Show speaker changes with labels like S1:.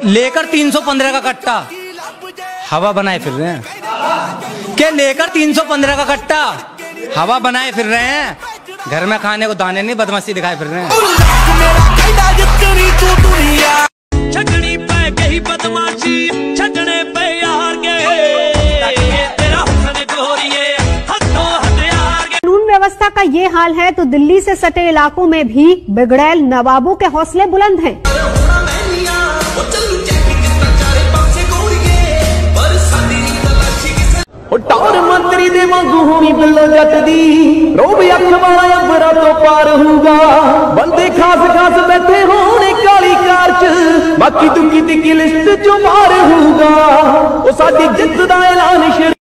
S1: लेकर 315 का कट्टा हवा बनाए फिर रहे हैं। क्या लेकर 315 का कट्टा हवा बनाए फिर रहे हैं। घर में खाने को दाने नहीं, बदमाशी दिखाए फिर रहे हैं। छकनी पे गई बदमाशी, छकने पे यार तेरा हुस्न गोरिये हदों हद यार।
S2: कानून व्यवस्था का ये हाल है तो दिल्ली से सटे इलाकों में भी बिगड़ैल नवाबों के हौसले बुलंद हैं।
S3: टार मंत्री दे वांगू होनी बिल्लो जट दी, रोब अख वाला अंबरा तो पार होगा। बंदे खास खास बैठे होने काली कार च, बाकी दुखी दी लिस्ट जो मार होगा। ओ साडी जित दा ऐलान